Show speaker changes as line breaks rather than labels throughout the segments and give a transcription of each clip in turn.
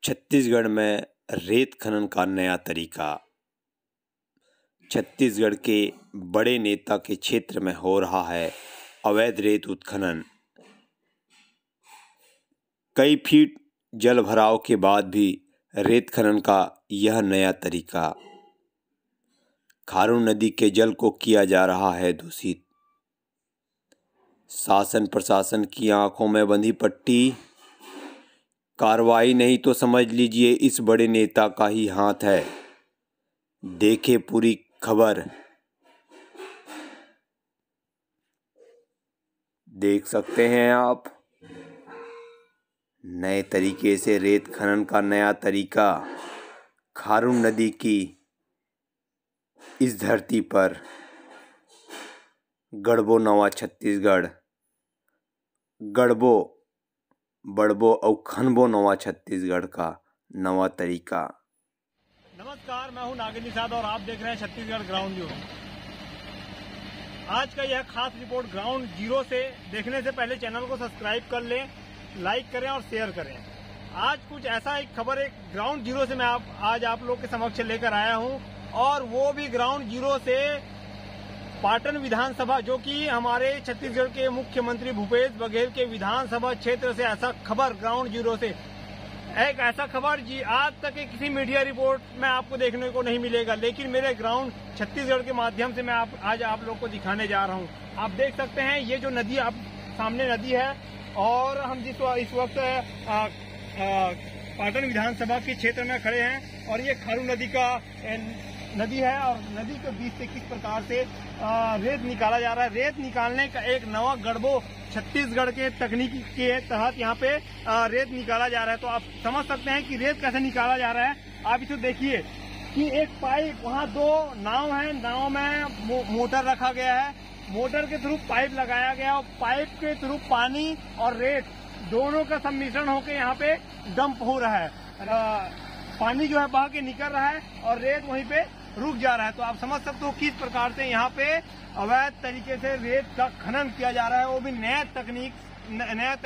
छत्तीसगढ़ में रेत खनन का नया तरीका। छत्तीसगढ़ के बड़े नेता के क्षेत्र में हो रहा है अवैध रेत उत्खनन। कई फीट जल भराव के बाद भी रेत खनन का यह नया तरीका। खारून नदी के जल को किया जा रहा है दूषित। शासन प्रशासन की आंखों में बंधी पट्टी। कार्रवाई नहीं तो समझ लीजिए इस बड़े नेता का ही हाथ है। देखे पूरी खबर। देख सकते हैं आप, नए तरीके से रेत खनन का नया तरीका। खारून नदी की इस धरती पर गढ़बो नवा छत्तीसगढ़, गढ़बो बड़बो और खनबो नवा छत्तीसगढ़ का नवा तरीका।
नमस्कार, मैं हूं नागिनी साध और आप देख रहे हैं छत्तीसगढ़ ग्राउंड जीरो। आज का यह खास रिपोर्ट ग्राउंड जीरो से देखने से पहले चैनल को सब्सक्राइब कर लें, लाइक करें और शेयर करें। आज कुछ ऐसा एक खबर एक ग्राउंड जीरो से मैं आज आप लोग के समक्ष लेकर आया हूं, और वो भी ग्राउंड जीरो से पाटन विधानसभा, जो कि हमारे छत्तीसगढ़ के मुख्यमंत्री भूपेश बघेल के विधानसभा क्षेत्र से ऐसा खबर ग्राउंड जीरो से एक ऐसा खबर जी आज तक के किसी मीडिया रिपोर्ट में आपको देखने को नहीं मिलेगा, लेकिन मेरे ग्राउंड छत्तीसगढ़ के माध्यम से मैं आज आप लोग को दिखाने जा रहा हूं। आप देख सकते हैं ये जो नदी आप सामने नदी है, और हम इस वक्त पाटन विधानसभा के क्षेत्र में खड़े हैं, और ये खारून नदी का नदी है, और नदी के बीच से किस प्रकार से रेत निकाला जा रहा है। रेत निकालने का एक नवा गढ़बो छत्तीसगढ़ के तकनीकी के तहत यहाँ पे रेत निकाला जा रहा है। तो आप समझ सकते हैं कि रेत कैसे निकाला जा रहा है। आप इसे देखिए कि एक पाइप, वहाँ दो नाव है, नाव में मोटर रखा गया है, मोटर के थ्रू पाइप लगाया गया, और पाइप के थ्रू पानी और रेत दोनों का सम्मिश्रण होकर यहाँ पे डंप हो रहा है। पानी जो है बह के निकल रहा है और रेत वहीं पे रुक जा रहा है। तो आप समझ सकते हो किस प्रकार से यहाँ पे अवैध तरीके से रेत का खनन किया जा रहा है, वो भी नया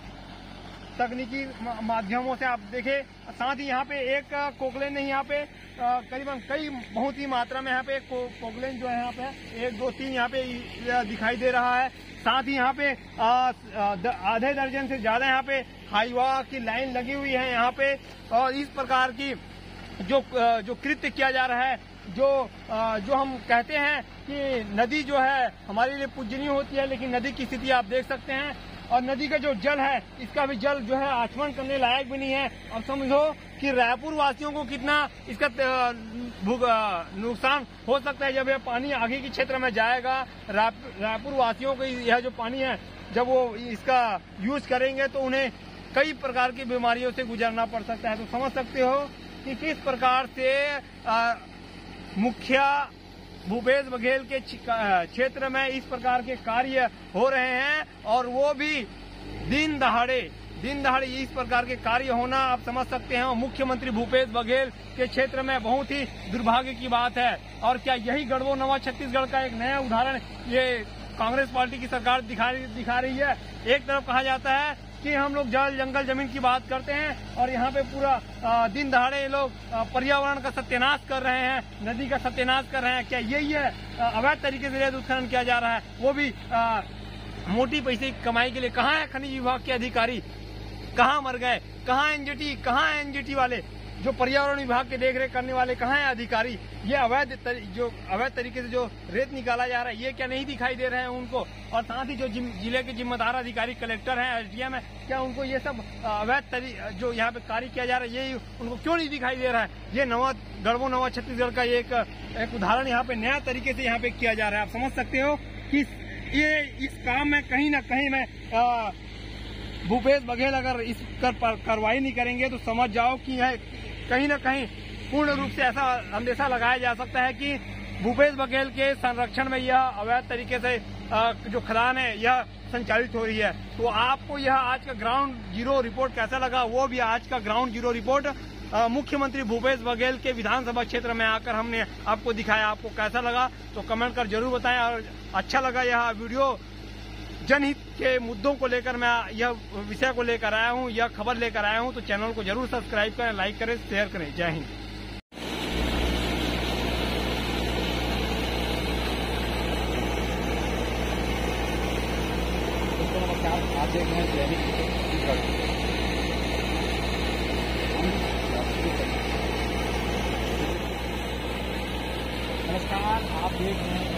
तकनीकी माध्यमों से। आप देखें, साथ ही यहाँ पे एक कोकलेन नहीं, यहाँ पे करीबन बहुत ही मात्रा में यहाँ पे कोकलेन जो है यहाँ पे 1 2 3 यहाँ पे दिखाई दे रहा है। साथ ही यहाँ पे आधे दर्जन से ज्यादा यहाँ पे हाईवा की लाइन लगी हुई है यहाँ पे, और इस प्रकार की जो कृत्य किया जा रहा है, जो हम कहते हैं कि नदी जो है हमारे लिए पूजनीय होती है, लेकिन नदी की स्थिति आप देख सकते हैं, और नदी का जो जल है इसका भी जल जो है आचमन करने लायक भी नहीं है। और समझो कि रायपुर वासियों को कितना इसका नुकसान हो सकता है जब यह पानी आगे के क्षेत्र में जाएगा। रायपुर वासियों को यह जो पानी है, जब वो इसका यूज करेंगे तो उन्हें कई प्रकार की बीमारियों से गुजरना पड़ सकता है। तो समझ सकते हो कि किस प्रकार से मुखिया भूपेश बघेल के क्षेत्र में इस प्रकार के कार्य हो रहे हैं, और वो भी दिन दहाड़े इस प्रकार के कार्य होना आप समझ सकते हैं। और मुख्यमंत्री भूपेश बघेल के क्षेत्र में बहुत ही दुर्भाग्य की बात है। और क्या यही गढ़बो नवा छत्तीसगढ़ का एक नया उदाहरण ये कांग्रेस पार्टी की सरकार दिखा रही है। एक तरफ कहा जाता है कि हम लोग जल जंगल जमीन की बात करते हैं, और यहाँ पे पूरा दिन दहाड़े ये लोग पर्यावरण का सत्यानाश कर रहे हैं, नदी का सत्यानाश कर रहे हैं। क्या यही है अवैध तरीके से रेत उत्खनन किया जा रहा है, वो भी मोटी पैसे की कमाई के लिए? कहाँ है खनिज विभाग के अधिकारी, कहाँ मर गए? कहाँ एनजीटी वाले, जो पर्यावरण विभाग के देखरेख करने वाले, कहाँ है अधिकारी? ये अवैध तरीके से जो रेत निकाला जा रहा है, ये क्या नहीं दिखाई दे रहे हैं उनको? और साथ ही जो जिले के जिम्मेदार अधिकारी, कलेक्टर हैं, एसडीएम है, क्या उनको ये सब अवैध जो यहाँ पे कार्य किया जा रहा है, ये उनको क्यों नहीं दिखाई दे रहा है? ये गढ़बो नवा छत्तीसगढ़ का एक उदाहरण यहाँ पे नया तरीके से यहाँ पे किया जा रहा है। आप समझ सकते हो कि ये इस काम में कहीं ना कहीं में भूपेश बघेल अगर इस कार्रवाई नहीं करेंगे तो समझ जाओ कि कहीं ना कहीं पूर्ण रूप से ऐसा अंदेशा लगाया जा सकता है कि भूपेश बघेल के संरक्षण में यह अवैध तरीके से जो खदान है यह संचालित हो रही है। तो आपको यह आज का ग्राउंड जीरो रिपोर्ट कैसा लगा, वो भी आज का ग्राउंड जीरो रिपोर्ट मुख्यमंत्री भूपेश बघेल के विधानसभा क्षेत्र में आकर हमने आपको दिखाया। आपको कैसा लगा तो कमेंट कर जरूर बताएं, और अच्छा लगा यह वीडियो जनहित के मुद्दों को लेकर मैं यह विषय को लेकर आया हूं, यह खबर लेकर आया हूं। तो चैनल को जरूर सब्सक्राइब करें, लाइक करें, शेयर करें। जय हिंद।
आप देख रहे हैं नमस्कार, आप देख रहे हैं